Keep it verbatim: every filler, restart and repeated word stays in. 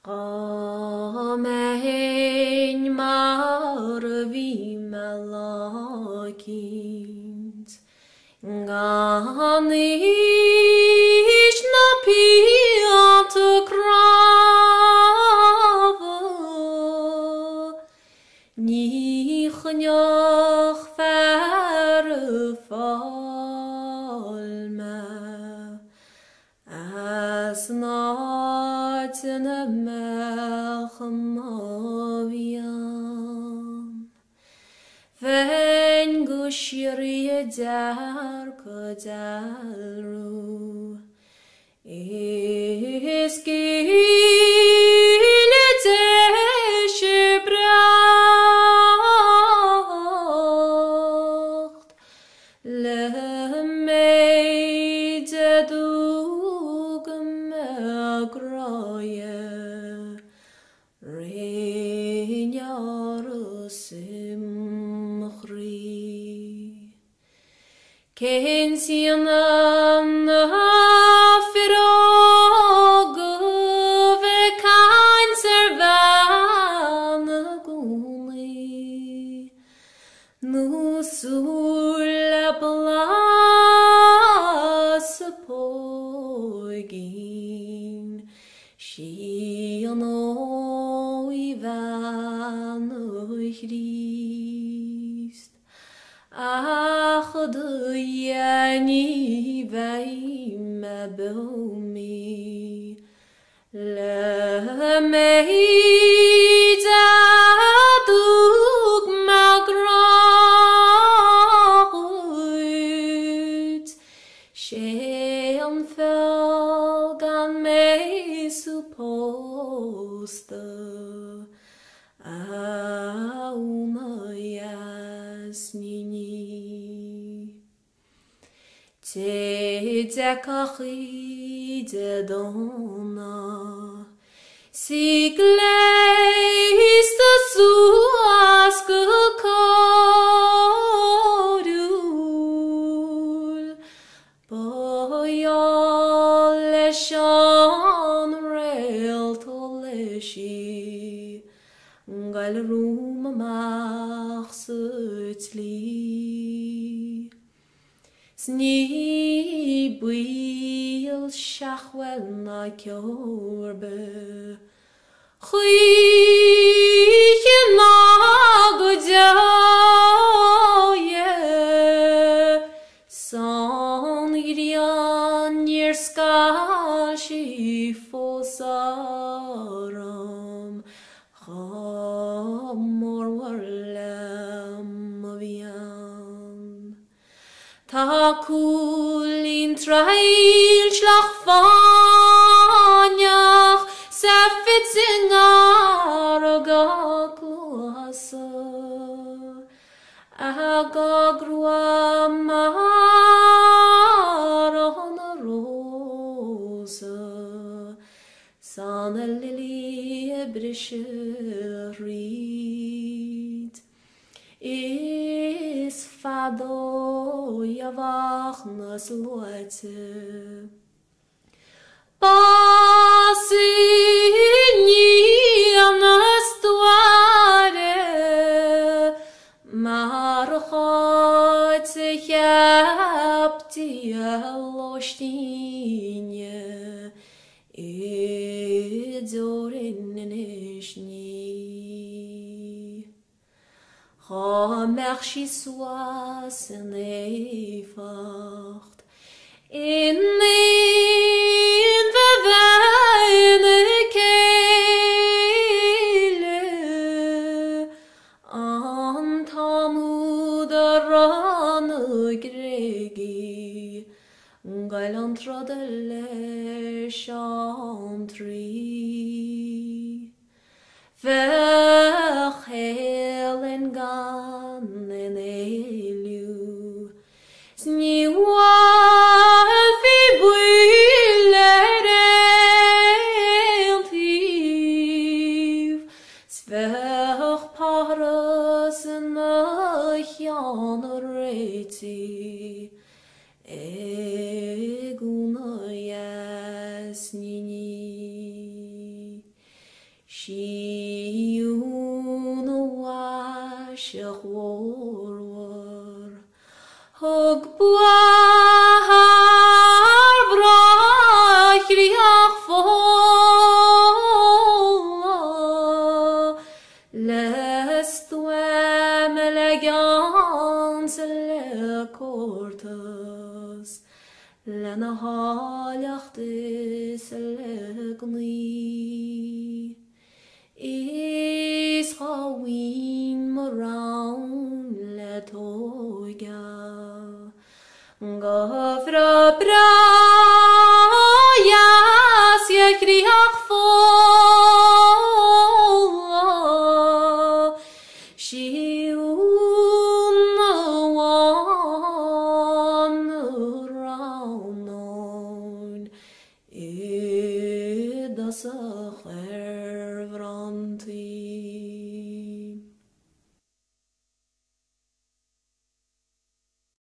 Amen marvi malakint Ganish na pianta krava Nichnyach verfalme As not in a melchamaviam Ven gushiri dar kodalru Iskile deshebracht Lemeide dugem agroye Reinyarusim chri Kensianan hafirog Vekan servan guli Nusul blas poigin Shiano Ivan Christ Ach du yani vaim bomi Le meida dug magrut Shean felgan me supposta Úna Dheas nini Te dekachi de donna Si gleis de suas gekodul Boyal le shan rail toleshi Gal room marsutli Sni buil shachwel na kjorbe Chwyche na godjaje San irian nir skal shifosaram Chamor warlem avian Ta kulin trail schlachfanjach Sefitzingar agakuasa Agagrua marana rosa Sana lily brisherid Is fado javach nas loite Pasini anastuare Marchot chapti alostinje Idorin nishni Ha merci sois en evacht In in verweine kele Antamudaran gregi Galantra de le chantry Verhelen gan en elu Sniwa fi builerentiv Sverch paras na janreti Úna Dheas nini Shiun washach warwar Hog buar brach riach fo Lest wem elegans le cortas Lena halach dis le gni Is hawin moraun le toga Gafra brayas ye kriach fo Shiun wan raunon Id as a